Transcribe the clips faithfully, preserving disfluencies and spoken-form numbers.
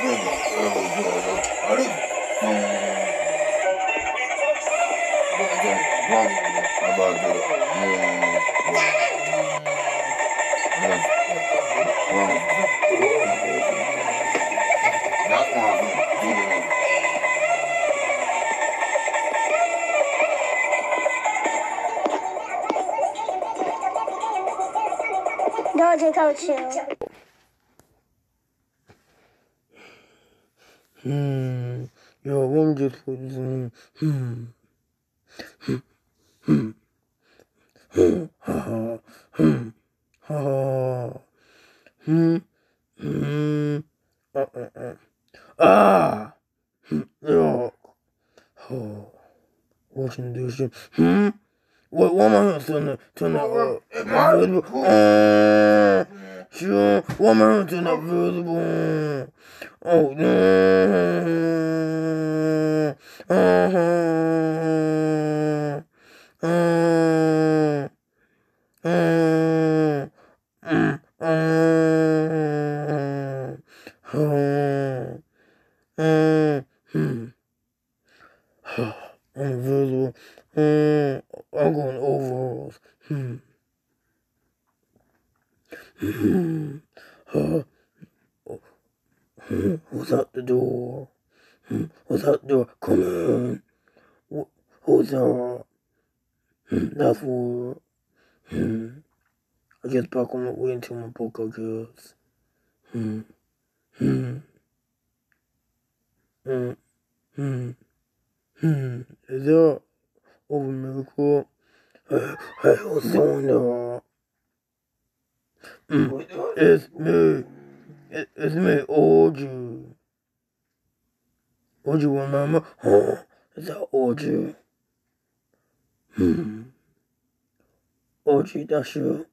Dodgy coach. Hmm. Yo, let me just put this in. Hmm. Hmm. Hmm. Hmm. Ha ha. Hmm. Ha ha. Hmm. Hmm. Uh uh uh. Ah. Hmm. Yo. Oh. Washing dishes. Hmm. Wait, why am I here? Turn the turn that uh visible. Oh. Sure. Why am I here? Turn that visible. Oh no. Uh-huh. Uh, uh, mm, uh, uh, uh, hmm. I'm invisible. Uh, I'm going overalls. Hmm. Hmm. Uh, hmm. Who's at the door? Hmm. Who's at the door? Come in. Wh- Who's there? Hmm. That's what. Hmm. I get back on my way into my book, I guess. Hmm. Hmm. Hmm. Hmm. Hmm. Is there over miracle? Hey, hey, what's going on? Mm. It's me. It, it's me, Oggy. Oggy, remember? Huh? Is that Oggy? Hmm. Oggy, that's you.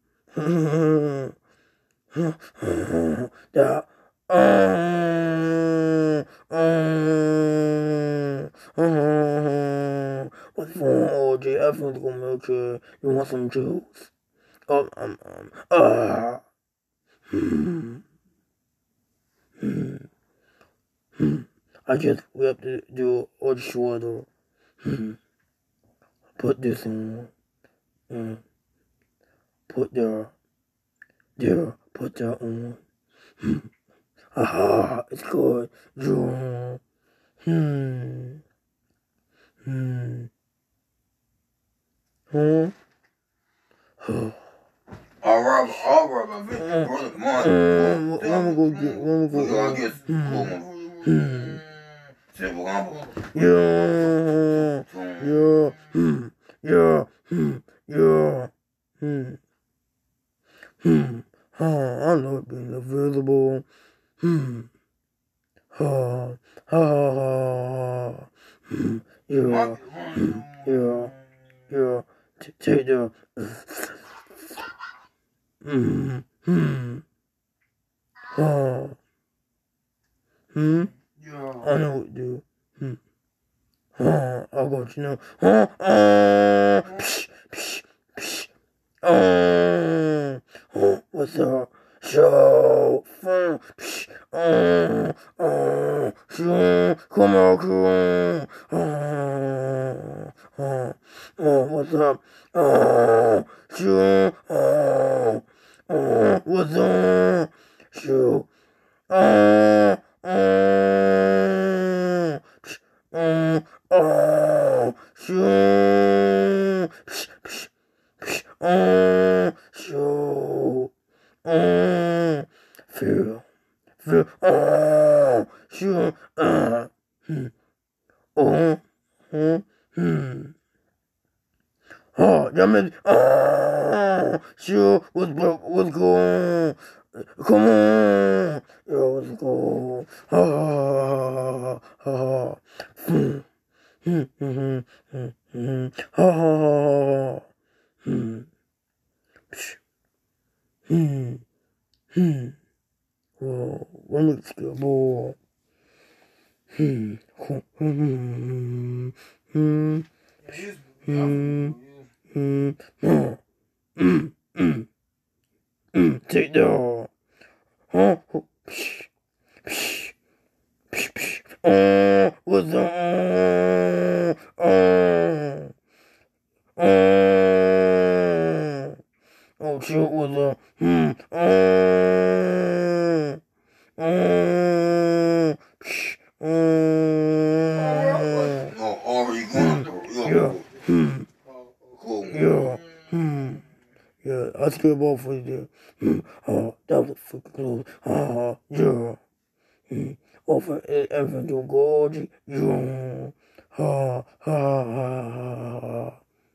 that. Um, um, um, what's wrong, Oggy? Everything's gonna be okay. You want some juice? Um, um, um, ah. Hmm. Hmm. Hmm. I just we have to do all the shoulder. Hmm. Put this on. Hmm. Put there. There. Put that on. Hmm. Aha. It's good. Draw. Hmm. Hmm. Huh? Huh. All right, all right, my friend. Brother, come on. Um, let me go get. Let me go. I Um, guess. hmm. Hmm. Simple combo. Yeah. Yeah. Hmm. Yeah. Hmm. Yeah. Hmm. Hmm. Oh, I love being invisible. Hmm. Ha. Ha ha ha. Hmm. Yeah. Hmm. Yeah. Yeah. T- Take the. Hmm. Hmm. Ha. Hmm. I know what to do. Hmm. Ha. I got you now. Ha. Ah. Psh. Psh. Psh. Oh, oh, what's up? So fun. Oh, oh, so come on, come on. Oh, oh, oh, what's up? Oh, so, oh, oh, what's up? So, oh, oh, oh, oh, so, oh, so, oh, feel, feel, oh, so, uh, hmm, oh, oh, hmm. Oh, that means, oh, so, what's, what's going on? Come on, yo, let's go. Ah, ah, ah. Hmm, hmm, hmm, hmm, hmm, ah, hmm, hmm, hmm. Whoa, let me get a ball. Hmm, hmm, hmm, hmm, hmm, hmm, hmm, hmm, hmm, hmm. Take that. Huh? Psh, psh. Uh, what's the, uh, uh, uh, oh, shit, what's the, hmm, uh, uh, psh, uh, No, already going through. yeah, hmm, Cool. yeah, hmm. Yeah, I scared both of you. Hmm. Oh, that was fucking close. Ah, yeah. Hmm. Over everything to gorge. Yeah. Ha, ha, ha, ha, ha.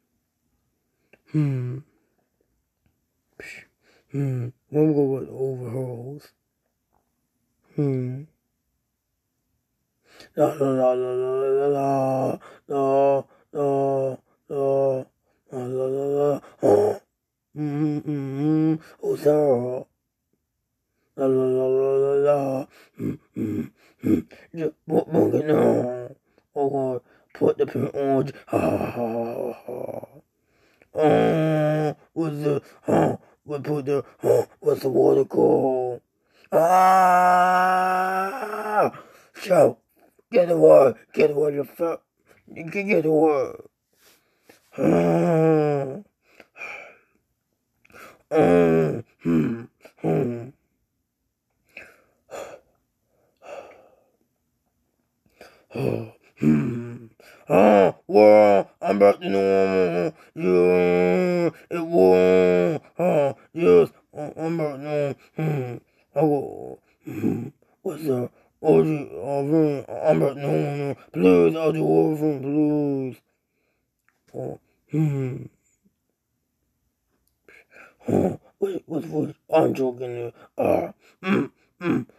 Hmm. Psh. Hmm. One go with overhauls. Hmm. La la la la la la la la la la la la la la. Oh. Hmm. Hmm. Oh, Sarah. La la la la la la. Hmm. Hmm. Hmm. Just put monkey no. Oh God. Put the pin on. Ha ha ha ha ha. Oh, what's the? Oh, we put the. Oh, what's the water called? Ah! Shout. Get the water. Get the water. You felt. Get get the water. Hmm. Hmm. Hmm. Hmm. Oh, hmm. Oh, well, I'm back to normal. Yeah, it was. Oh, yes, oh, I'm back to normal. Hmm. I go. Hmm. What's that? Oh, gee, oh, man, I'm back to normal. Please, I'll do everything, please. Oh, hmm. Oh, wait, what's what? I'm joking there. Ah, hmm. Hmm.